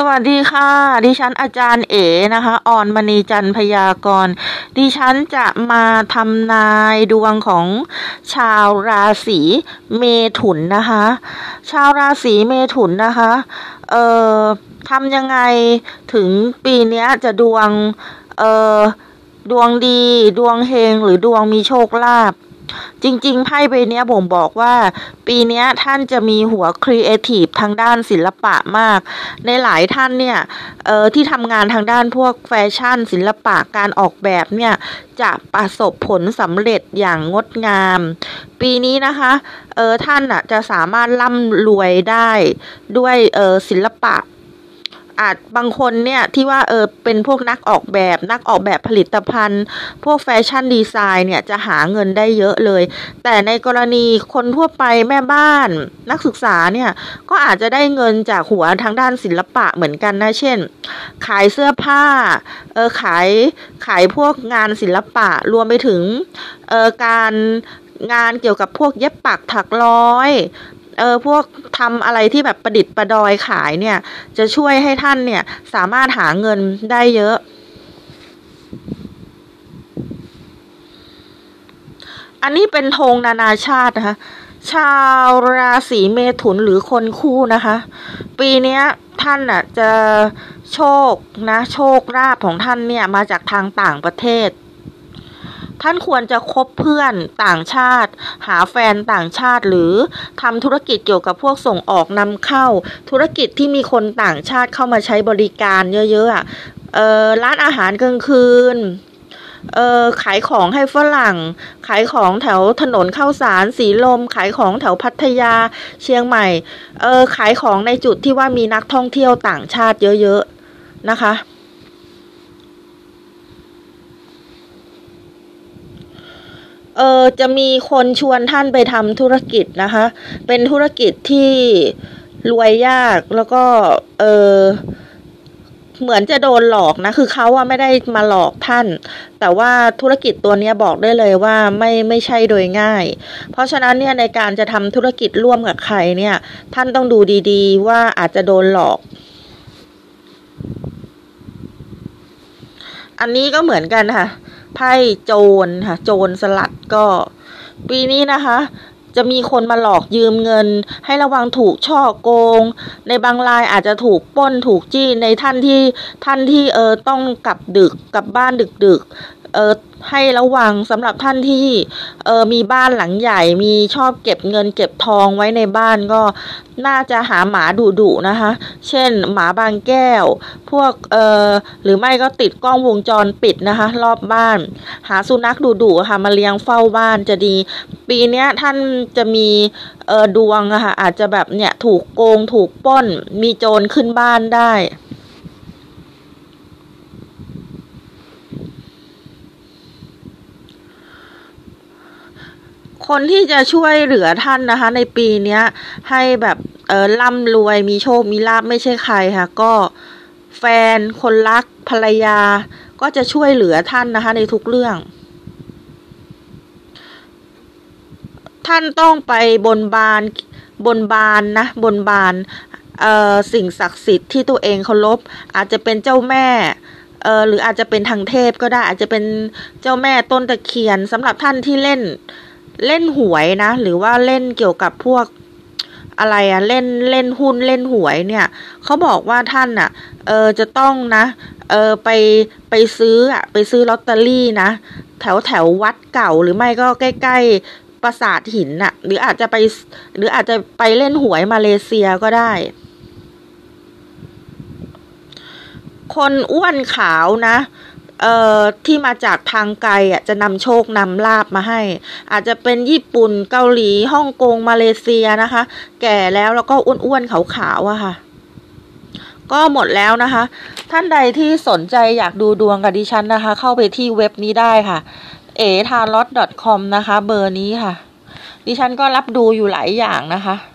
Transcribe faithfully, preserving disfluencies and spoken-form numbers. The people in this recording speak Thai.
สวัสดีค่ะดิฉันอาจารย์เอ๋นะคะออนมณีจันทร์พยากรณ์ดิฉันจะมาทำนายดวงของชาวราศีเมถุนนะคะชาวราศีเมถุนนะคะเอ่อทำยังไงถึงปีนี้จะดวงเอ่อดวงดีดวงเฮงหรือดวงมีโชคลาภจริงๆไพ่ใบนี้ผมบอกว่าปีนี้ท่านจะมีหัวครีเอทีฟทางด้านศิลปะมากในหลายท่านเนี่ยเอ่อที่ทำงานทางด้านพวกแฟชั่นศิลปะการออกแบบเนี่ยจะประสบผลสำเร็จอย่างงดงามปีนี้นะคะเอ่อท่านอ่ะจะสามารถร่ำรวยได้ด้วยเอ่อศิลปะอาจบางคนเนี่ยที่ว่าเออเป็นพวกนักออกแบบนักออกแบบผลิตภัณฑ์พวกแฟชั่นดีไซน์เนี่ยจะหาเงินได้เยอะเลยแต่ในกรณีคนทั่วไปแม่บ้านนักศึกษาเนี่ยก็อาจจะได้เงินจากหัวทางด้านศิลปะเหมือนกันนะเช่นขายเสื้อผ้าเออขายขายพวกงานศิลปะรวมไปถึงเออการงานเกี่ยวกับพวกเย็บปักถักร้อยเออพวกทำอะไรที่แบบประดิษฐ์ประดอยขายเนี่ยจะช่วยให้ท่านเนี่ยสามารถหาเงินได้เยอะอันนี้เป็นธงนานาชาตินะคะชาวราศีเมถุนหรือคนคู่นะคะปีนี้ท่านอ่ะจะโชคนะโชคลาภของท่านเนี่ยมาจากทางต่างประเทศท่านควรจะคบเพื่อนต่างชาติหาแฟนต่างชาติหรือทำธุรกิจเกี่ยวกับพวกส่งออกนำเข้าธุรกิจที่มีคนต่างชาติเข้ามาใช้บริการเยอะๆอ่ะเอ่อร้านอาหารกลางคืนเอ่อขายของให้ฝรั่งขายของแถวถนนข้าวสารสีลมขายของแถวพัทยาเชียงใหม่เอ่อขายของในจุดที่ว่ามีนักท่องเที่ยวต่างชาติเยอะๆนะคะเออจะมีคนชวนท่านไปทำธุรกิจนะคะเป็นธุรกิจที่รวยยากแล้วก็เออเหมือนจะโดนหลอกนะคือเขาอะไม่ได้มาหลอกท่านแต่ว่าธุรกิจตัวนี้บอกได้เลยว่าไม่ไม่ใช่โดยง่ายเพราะฉะนั้นเนี่ยในการจะทำธุรกิจร่วมกับใครเนี่ยท่านต้องดูดีๆว่าอาจจะโดนหลอกอันนี้ก็เหมือนกันค่ะไพ่โจรค่ะโจรสลัดก็ปีนี้นะคะจะมีคนมาหลอกยืมเงินให้ระวังถูกฉ้อโกงในบางรายอาจจะถูกปล้นถูกจี้ในท่านที่ท่านที่เออต้องกลับดึกกลับบ้านดึกๆเออให้ระวังสำหรับท่านที่เออมีบ้านหลังใหญ่มีชอบเก็บเงินเก็บทองไว้ในบ้านก็น่าจะหาหมาดุๆนะคะเช่นหมาบางแก้วพวกเออหรือไม่ก็ติดกล้องวงจรปิดนะคะรอบบ้านหาสุนัขดุๆค่ะมาเลี้ยงเฝ้าบ้านจะดีปีนี้ท่านจะมีเออดวงอะค่ะอาจจะแบบเนี่ยถูกโกงถูกปล้นมีโจรขึ้นบ้านได้คนที่จะช่วยเหลือท่านนะคะในปีนี้ให้แบบเออร่ำรวยมีโชคมีลาภไม่ใช่ใครค่ะก็แฟนคนรักภรรยาก็จะช่วยเหลือท่านนะคะในทุกเรื่องท่านต้องไปบนบานบนบานนะบนบานเอ่อสิ่งศักดิ์สิทธิ์ที่ตัวเองเคารพอาจจะเป็นเจ้าแม่เออหรืออาจจะเป็นทางเทพก็ได้อาจจะเป็นเจ้าแม่ต้นตะเคียนสำหรับท่านที่เล่นเล่นหวยนะหรือว่าเล่นเกี่ยวกับพวกอะไรอะเล่นเล่นหุ้นเล่นหวยเนี่ยเขาบอกว่าท่านอะเออจะต้องนะเออไปไปซื้ออะไปซื้อลอตเตอรี่นะแถวแถววัดเก่าหรือไม่ก็ใกล้ๆปราสาทหินน่ะหรืออาจจะไปหรืออาจจะไปเล่นหวยมาเลเซียก็ได้คนอ้วนขาวนะเอ่อที่มาจากทางไกลอ่ะจะนำโชคนำลาภมาให้อาจจะเป็นญี่ปุ่นเกาหลีฮ่องกงมาเลเซียนะคะแก่แล้วแล้วก็อ้วนๆขาวๆอะค่ะก็หมดแล้วนะคะท่านใดที่สนใจอยากดูดวงกับดิฉันนะคะเข้าไปที่เว็บนี้ได้ค่ะ เอ ทาร็อต ดอท คอม นะคะเบอร์นี้ค่ะดิฉันก็รับดูอยู่หลายอย่างนะคะ